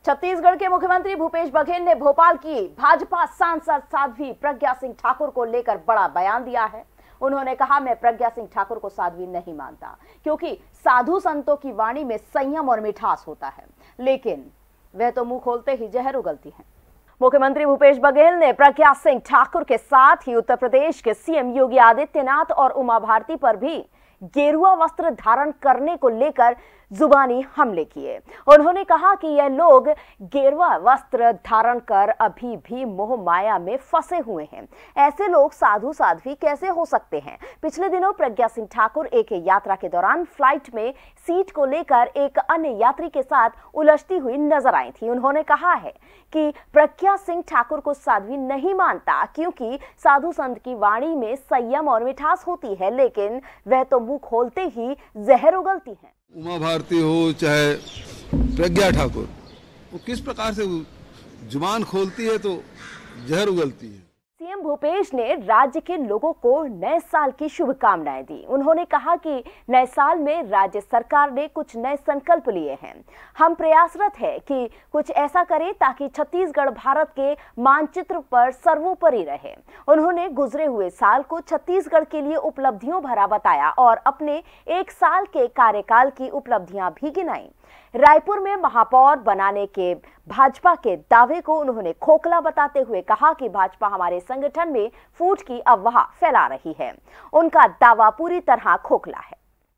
छत्तीसगढ़ के मुख्यमंत्री भूपेश बघेल ने भोपाल की भाजपा सांसद साध्वी प्रज्ञा सिंह ठाकुर को लेकर बड़ा बयान दिया है। उन्होंने कहा, मैं प्रज्ञा सिंह ठाकुर को साध्वी नहीं मानता, क्योंकि साधु संतों की वाणी में संयम और मिठास होता है, लेकिन वह तो मुंह खोलते ही जहर उगलती हैं। मुख्यमंत्री भूपेश बघेल ने प्रज्ञा सिंह ठाकुर के साथ ही उत्तर प्रदेश के सीएम योगी आदित्यनाथ और उमा भारती पर भी गेरुआ वस्त्र धारण करने को लेकर जुबानी हमले किए। उन्होंने कहा कि यह लोग गेरुआ वस्त्र धारण कर अभी भी मोह माया में फंसे हुए हैं। ऐसे लोग साधु साध्वी कैसे हो सकते हैं? पिछले दिनों प्रज्ञा सिंह ठाकुर एक यात्रा के दौरान फ्लाइट में सीट को लेकर एक अन्य यात्री के साथ उलझती हुई नजर आई थी। उन्होंने कहा है कि प्रज्ञा सिंह ठाकुर को साध्वी नहीं मानता, क्योंकि साधु संत की वाणी में संयम और मिठास होती है, लेकिन वह तो मुंह खोलते ही जहर उगलती है। उमा भारती हो चाहे प्रज्ञा ठाकुर, वो किस प्रकार से जुबान खोलती है तो जहर उगलती है। सीएम भूपेश ने राज्य के लोगों को नए साल की शुभकामनाएं दी। उन्होंने कहा कि नए साल में राज्य सरकार ने कुछ नए संकल्प लिए हैं। हम प्रयासरत हैं कि कुछ ऐसा करें ताकि छत्तीसगढ़ भारत के मानचित्र पर सर्वोपरि रहे। उन्होंने गुजरे हुए साल को छत्तीसगढ़ के लिए उपलब्धियों भरा बताया और अपने एक साल के कार्यकाल की उपलब्धियां भी गिनाई। रायपुर में महापौर बनाने के भाजपा के दावे को उन्होंने खोखला बताते हुए कहा कि भाजपा हमारे संगठन में फूट की अफवाह फैला रही है। उनका दावा पूरी तरह खोखला है।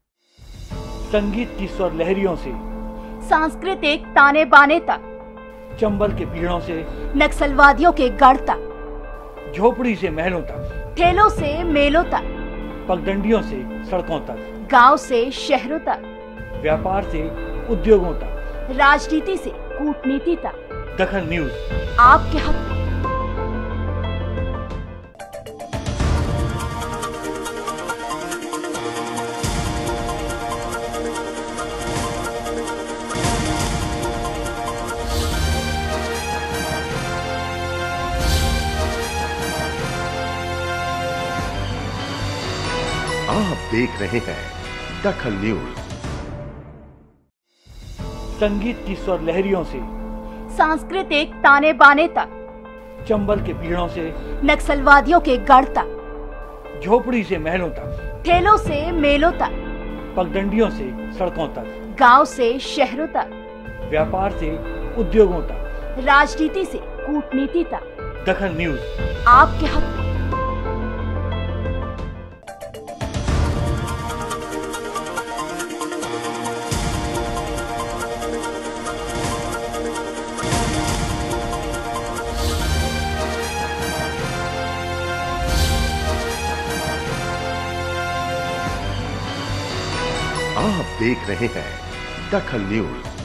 संगीत की स्वर लहरियों से सांस्कृतिक ताने बाने तक, चंबल के पीड़ों से नक्सलवादियों के गढ़ तक, झोपड़ी से महलों तक, ठेलों से मेलों तक, पगडंडियों से सड़कों तक, गांव से शहरों तक, व्यापार से उद्योगों तक, राजनीति से कूटनीति तक, दखल न्यूज आपके हक में। आप देख रहे हैं दखल न्यूज। संगीत की स्वर लहरियों से सांस्कृतिक ताने बाने तक, चंबल के पीड़ों से नक्सलवादियों के गढ़ तक, झोपड़ी से महलों तक, ठेलों से मेलों तक, पगडंडियों से सड़कों तक, गांव से शहरों तक, व्यापार से उद्योगों तक, राजनीति से कूटनीति तक, दखल न्यूज आपके हक में। आप देख रहे हैं दखल न्यूज।